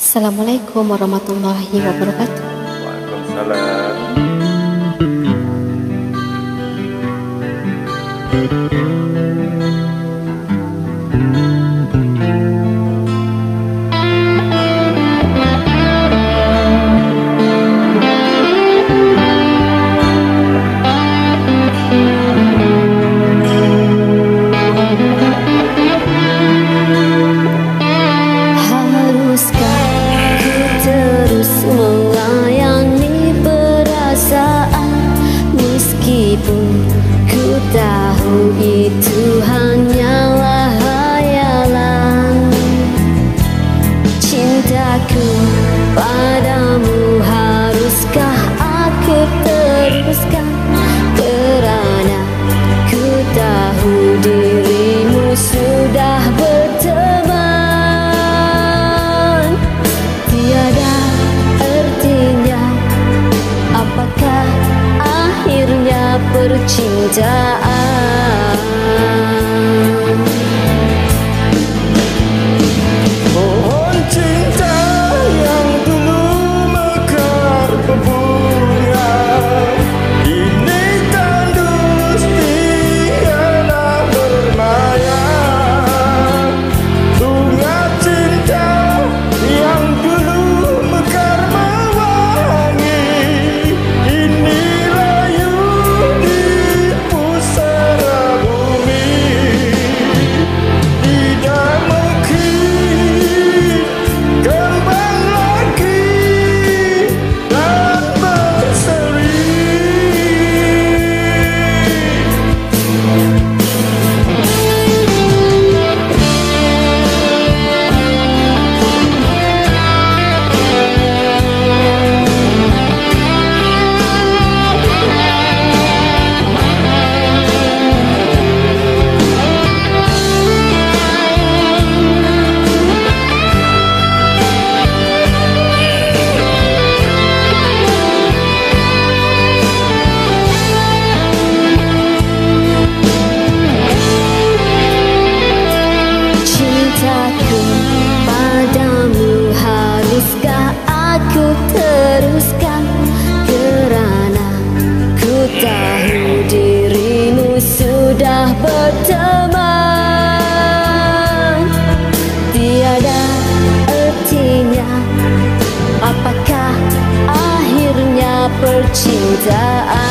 Assalamualaikum warahmatullahi wabarakatuh. Waalaikumsalam. Ku tahu itu hanyalah hayalan. Cintaku padamu haruskah aku teruskan, kerana ku tahu dirimu sudah berteman. Tiada artinya apakah akhirnya percintaan. Pohon cinta yang dulu mekar berbunga, ini tandus tiada bermaya. Bunga cinta yang dulu mekar mewangi, ini layu di pusara bumi. Tidak mungkin kembang lagi dan berseri. Cintaku padamu haruskah aku teruskan, kerana ku tahu dirimu sudah berteman. Tiada artinya apakah akhirnya percintaan.